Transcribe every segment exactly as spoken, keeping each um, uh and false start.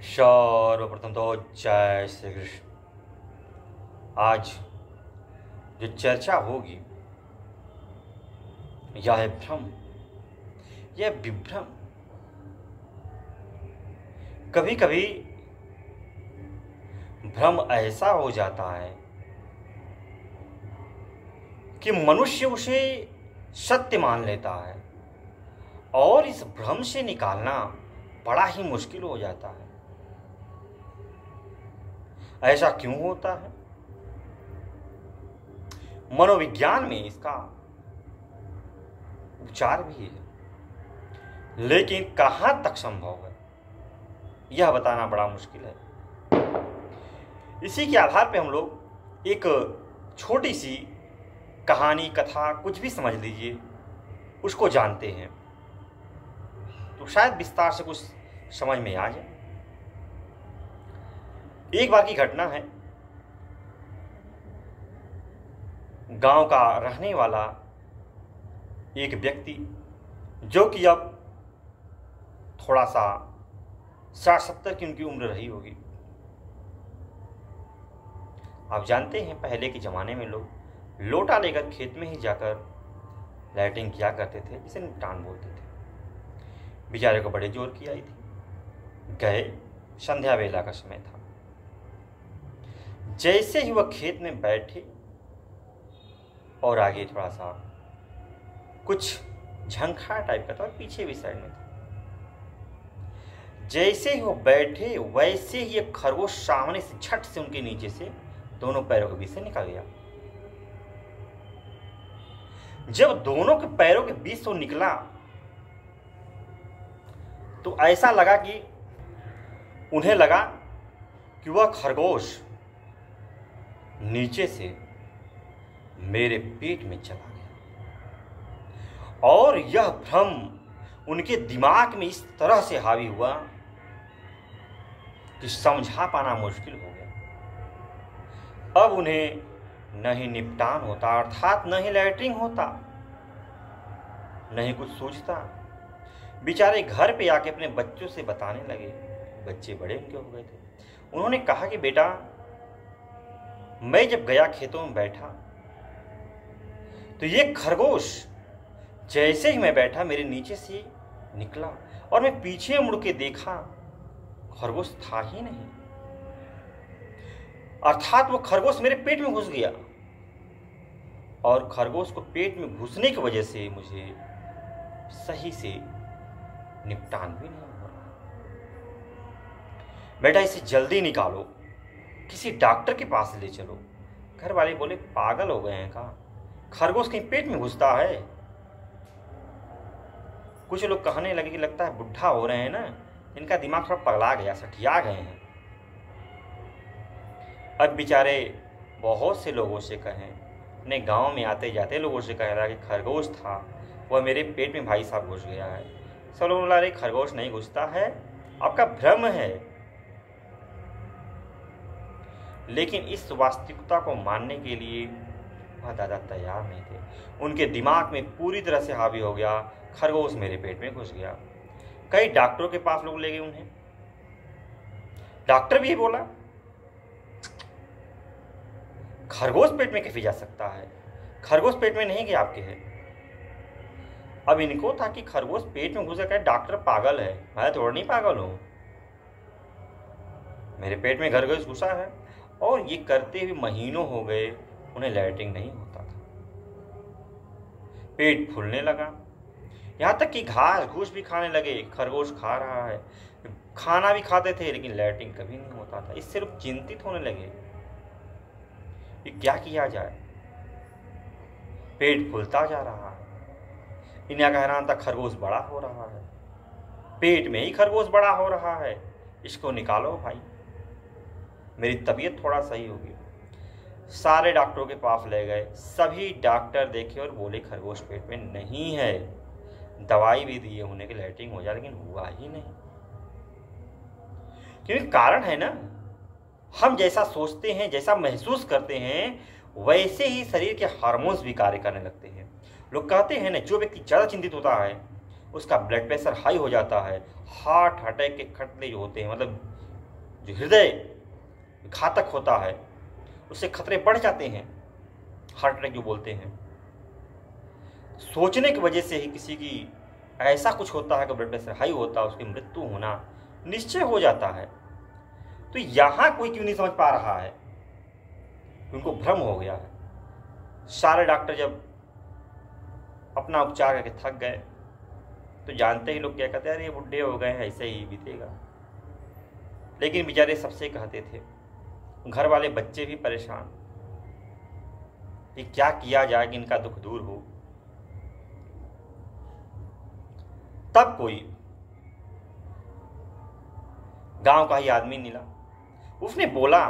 सर्वप्रथम तो जय श्री कृष्ण। आज जो चर्चा होगी यह है भ्रम, यह विभ्रम। कभी कभी भ्रम ऐसा हो जाता है कि मनुष्य उसे सत्य मान लेता है और इस भ्रम से निकालना बड़ा ही मुश्किल हो जाता है। ऐसा क्यों होता है? मनोविज्ञान में इसका उपचार भी है, लेकिन कहां तक संभव है यह बताना बड़ा मुश्किल है। इसी के आधार पर हम लोग एक छोटी सी कहानी, कथा, कुछ भी समझ लीजिए, उसको जानते हैं तो शायद विस्तार से कुछ समझ में आ जाए। एक बार की घटना है। गांव का रहने वाला एक व्यक्ति, जो कि अब थोड़ा सा साठ सत्तर की उनकी उम्र रही होगी। आप जानते हैं पहले के ज़माने में लोग लोटा लेकर खेत में ही जाकर लैट्रिन किया करते थे, जिसे निपटान बोलते थे। बेचारे को बड़े जोर की आई थी। गए, संध्या वेला का समय था। जैसे ही वह खेत में बैठे और आगे थोड़ा सा कुछ झंखा टाइप का था और पीछे भी साइड में था, जैसे ही वो बैठे वैसे ही एक खरगोश सामने से झट से उनके नीचे से दोनों पैरों के बीच से निकल गया। जब दोनों के पैरों के बीच से निकला तो ऐसा लगा कि उन्हें लगा कि वह खरगोश नीचे से मेरे पेट में चला गया। और यह भ्रम उनके दिमाग में इस तरह से हावी हुआ कि समझा पाना मुश्किल हो गया। अब उन्हें न ही निपटान होता, अर्थात न ही लैट्रिन होता, न ही कुछ सूझता। बेचारे घर पे आके अपने बच्चों से बताने लगे। बच्चे बड़े उनके हो गए थे। उन्होंने कहा कि बेटा, मैं जब गया खेतों में बैठा तो ये खरगोश जैसे ही मैं बैठा मेरे नीचे से निकला और मैं पीछे मुड़ के देखा, खरगोश था ही नहीं। अर्थात वो खरगोश मेरे पेट में घुस गया और खरगोश को पेट में घुसने की वजह से मुझे सही से निपटान भी नहीं हो रहा। बेटा, इसे जल्दी निकालो, किसी डॉक्टर के पास ले चलो। घर वाले बोले, पागल हो गए हैं का? खरगोश कहीं पेट में घुसता है? कुछ लोग कहने लगे कि लगता है बुढ़ा हो रहे हैं ना, इनका दिमाग थोड़ा पगला गया, सठिया गए हैं। अब बेचारे बहुत से लोगों से कहें, अपने गांव में आते जाते लोगों से कह रहा कि खरगोश था, वह मेरे पेट में भाई साहब घुस गया है। सब लोग बोला, अरे खरगोश नहीं घुसता है, आपका भ्रम है। लेकिन इस वास्तविकता को मानने के लिए वह दादा तैयार नहीं थे। उनके दिमाग में पूरी तरह से हावी हो गया, खरगोश मेरे पेट में घुस गया। कई डॉक्टरों के पास लोग ले गए उन्हें। डॉक्टर भी बोला, खरगोश पेट में कैसे जा सकता है? खरगोश पेट में नहीं गया, आपके है। अब इनको था कि खरगोश पेट में घुस गया, डॉक्टर पागल है। मैं थोड़ा नहीं पागल हूं, मेरे पेट में खरगोश घुसा है। और ये करते हुए महीनों हो गए, उन्हें लैट्रिन नहीं होता था। पेट फूलने लगा, यहां तक कि घास घूस भी खाने लगे। खरगोश खा रहा है, खाना भी खाते थे, लेकिन लैट्रिन कभी नहीं होता था। इससे लोग चिंतित होने लगे कि क्या किया जाए। पेट फूलता जा रहा है। इन्हें कहना था खरगोश बड़ा हो रहा है, पेट में ही खरगोश बड़ा हो रहा है, इसको निकालो भाई, मेरी तबीयत थोड़ा सही होगी। सारे डॉक्टरों के पास ले गए, सभी डॉक्टर देखे और बोले खरगोश पेट में नहीं है। दवाई भी दिए होने के लैट्रिन हो जाए, लेकिन हुआ ही नहीं। क्योंकि कारण है ना, हम जैसा सोचते हैं, जैसा महसूस करते हैं, वैसे ही शरीर के हार्मोन्स भी कार्य करने लगते हैं। लोग कहते हैं ना, जो व्यक्ति ज़्यादा चिंतित होता है उसका ब्लड प्रेशर हाई हो जाता है, हार्ट अटैक के खतरे जो होते हैं, मतलब जो हृदय घातक होता है, उससे खतरे बढ़ जाते हैं, हार्ट अटैक जो बोलते हैं। सोचने की वजह से ही किसी की ऐसा कुछ होता है कि ब्लड प्रेशर हाई होता है, उसकी मृत्यु होना निश्चय हो जाता है। तो यहां कोई क्यों नहीं समझ पा रहा है? उनको भ्रम हो गया है। सारे डॉक्टर जब अपना उपचार करके थक गए तो जानते ही लोग क्या कहते हैं, अरे बुढ़े हो गए हैं, ऐसे ही बीतेगा। लेकिन बेचारे सबसे कहते थे, घर वाले बच्चे भी परेशान कि क्या किया जाए कि इनका दुख दूर हो। तब कोई गांव का ही आदमी मिला, उसने बोला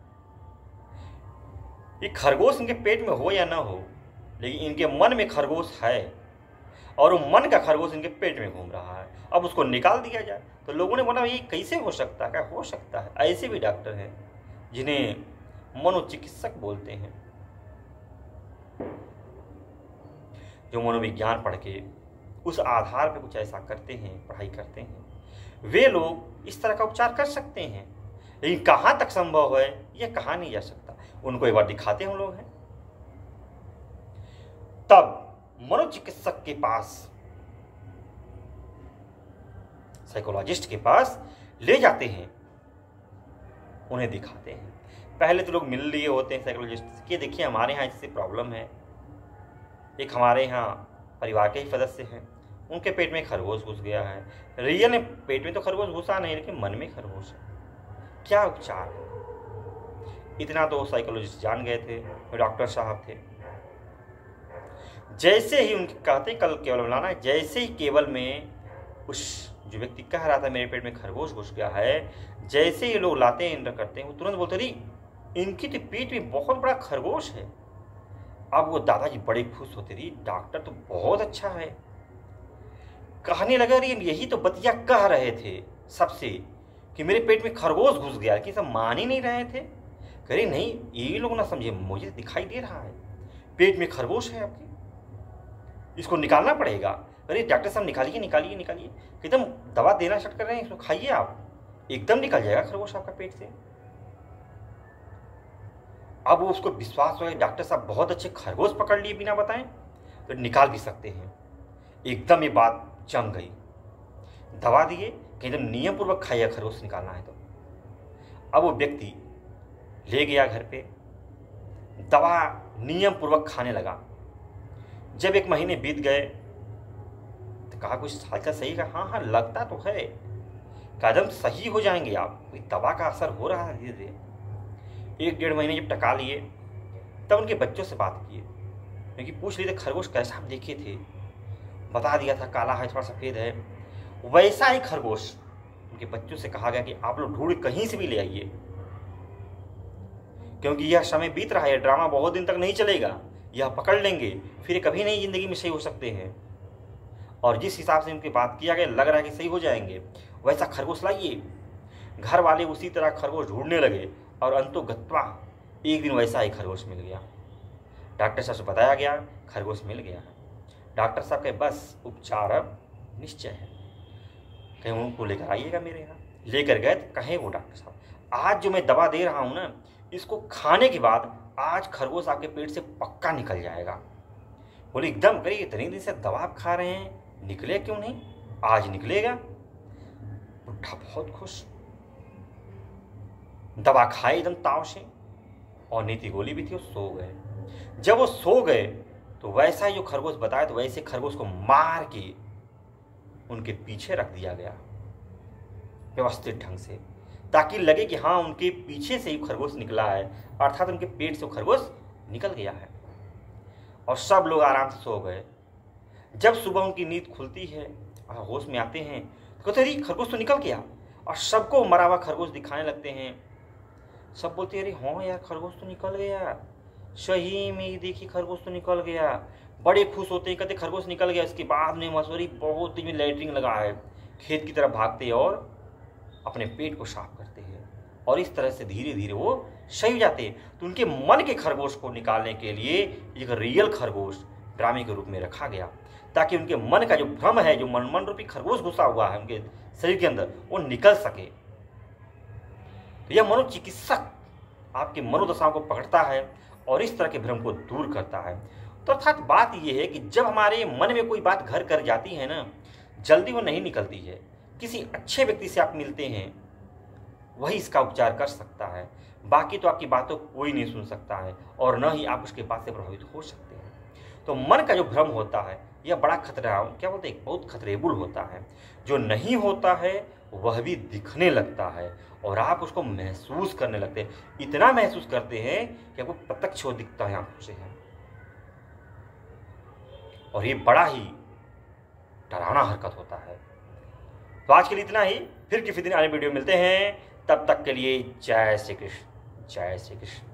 कि खरगोश इनके पेट में हो या ना हो, लेकिन इनके मन में खरगोश है और वो मन का खरगोश इनके पेट में घूम रहा है, अब उसको निकाल दिया जाए। तो लोगों ने बोला ये कैसे हो सकता है? क्या हो सकता है? ऐसे भी डॉक्टर हैं जिन्हें मनोचिकित्सक बोलते हैं, जो मनोविज्ञान पढ़ के उस आधार पर कुछ ऐसा करते हैं, पढ़ाई करते हैं। वे लोग इस तरह का उपचार कर सकते हैं, लेकिन कहाँ तक संभव है यह कहा नहीं जा सकता। उनको एक बार दिखाते हम लोग हैं। तब मनोचिकित्सक के पास, साइकोलॉजिस्ट के पास ले जाते हैं, उन्हें दिखाते हैं। पहले तो लोग मिल लिए होते हैं साइकोलॉजिस्ट के, देखिए हमारे यहाँ इससे प्रॉब्लम है। एक हमारे यहाँ परिवार के ही सदस्य हैं, उनके पेट में खरगोश घुस गया है। रियल में पेट में तो खरगोश घुसा नहीं, लेकिन मन में खरगोश है, क्या उपचार है? इतना तो साइकोलॉजिस्ट जान गए थे, डॉक्टर साहब थे। जैसे ही उनके कहते कल केवल मिलाना है, जैसे ही केवल में उस जो व्यक्ति कह रहा था मेरे पेट में खरगोश घुस गया है, जैसे ही लोग लाते हैं, इंटर करते हैं, वो तुरंत बोलते रही इनकी तो पेट में बहुत बड़ा खरगोश है। अब वो दादाजी बड़े खुश होते रही, डॉक्टर तो बहुत अच्छा है। कहने लगा रही यही तो बतिया कह रहे थे सबसे कि मेरे पेट में खरगोश घुस गया, कि सब मान ही नहीं रहे थे। कह रही नहीं, ये लोग ना समझे, मुझे दिखाई दे रहा है पेट में खरगोश है आपके, इसको निकालना पड़ेगा। अरे डॉक्टर साहब निकालिए निकालिए निकालिए, एकदम दवा देना स्टार्ट कर रहे हैं, इसको खाइए आप, एकदम निकल जाएगा खरगोश आपका पेट से। अब वो उसको विश्वास हो गया, डॉक्टर साहब बहुत अच्छे खरगोश पकड़ लिए बिना बताएं, तो निकाल भी सकते हैं। एकदम ये बात जम गई, दवा दिए कि एकदम नियम पूर्वक खाइए, खरगोश निकालना है तो। अब वो व्यक्ति ले गया घर पे, दवा नियम पूर्वक खाने लगा। जब एक महीने बीत गए तो कहा कुछ हालचाल सही का, हाँ हाँ लगता तो है, कदम सही हो जाएंगे आप, कोई दवा का असर हो रहा है धीरे धीरे। एक डेढ़ महीने जब टका लिए, तब उनके बच्चों से बात किए, क्योंकि पूछ लिए थे खरगोश कैसा आप देखे थे, बता दिया था काला है थोड़ा सफ़ेद है। वैसा ही खरगोश उनके बच्चों से कहा गया कि आप लोग ढूंढ कहीं से भी ले आइए, क्योंकि यह समय बीत रहा है, ड्रामा बहुत दिन तक नहीं चलेगा, यह पकड़ लेंगे फिर कभी नहीं ज़िंदगी में सही हो सकते हैं। और जिस हिसाब से उनकी बात किया गया, लग रहा है कि सही हो जाएंगे, वैसा खरगोश लाइए। घर वाले उसी तरह खरगोश ढूंढने लगे और अंतोगत्वा एक दिन वैसा ही खरगोश मिल गया। डॉक्टर साहब से बताया गया खरगोश मिल गया है। डॉक्टर साहब के बस उपचार अब निश्चय है, कहीं उनको लेकर आइएगा मेरे यहाँ। लेकर गए तो कहें वो डॉक्टर साहब आज जो मैं दवा दे रहा हूँ ना, इसको खाने के बाद आज खरगोश आपके पेट से पक्का निकल जाएगा। बोले एकदम, करिए इतने दिन से दवा आप खा रहे हैं, निकले क्यों नहीं, आज निकलेगा। बुढ़ा बहुत खुश, दवा खाए एकदम ताव से, और नीति गोली भी थी, वो सो गए। जब वो सो गए तो वैसा ही जो खरगोश बताया, तो वैसे खरगोश को मार के उनके पीछे रख दिया गया व्यवस्थित ढंग से, ताकि लगे कि हाँ उनके पीछे से ही खरगोश निकला है, अर्थात उनके पेट से खरगोश निकल गया है। और सब लोग आराम से सो गए। जब सुबह उनकी नींद खुलती है और होश में आते हैं तो कहते हैं खरगोश तो निकल गया, और सबको मरा हुआ खरगोश दिखाने लगते हैं। सब बोलते हैं अरे हाँ यार खरगोश तो निकल गया, सही में देखिए खरगोश तो निकल गया। बड़े खुश होते हैं, कहते खरगोश निकल गया। इसके बाद में मसूरी बहुत दिन में लैटरिन लगा है, खेत की तरफ भागते हैं और अपने पेट को साफ करते हैं, और इस तरह से धीरे धीरे वो सही हो जाते हैं। तो उनके मन के खरगोश को निकालने के लिए एक रियल खरगोश ड्रामे के रूप में रखा गया, ताकि उनके मन का जो भ्रम है, जो मन मन रूपी खरगोश घुसा हुआ है उनके शरीर के अंदर, वो निकल सके। यह मनोचिकित्सक आपकी मनोदशाओं को पकड़ता है और इस तरह के भ्रम को दूर करता है। तो अर्थात बात यह है कि जब हमारे मन में कोई बात घर कर जाती है ना, जल्दी वो नहीं निकलती है। किसी अच्छे व्यक्ति से आप मिलते हैं, वही इसका उपचार कर सकता है। बाकी तो आपकी बातों को कोई नहीं सुन सकता है और न ही आप उसके बात से प्रभावित हो सकते हैं। तो मन का जो भ्रम होता है यह बड़ा खतरा, क्या बोलते हैं, बहुत खतरेबुल होता है। जो नहीं होता है वह भी दिखने लगता है और आप उसको महसूस करने लगते हैं। इतना महसूस करते हैं कि आपको प्रत्यक्ष वो दिखता है आंखों से है। और ये बड़ा ही डरावना हरकत होता है। तो आज के लिए इतना ही, फिर किसी दिन आने वीडियो मिलते हैं। तब तक के लिए जय श्री कृष्ण, जय श्री कृष्ण।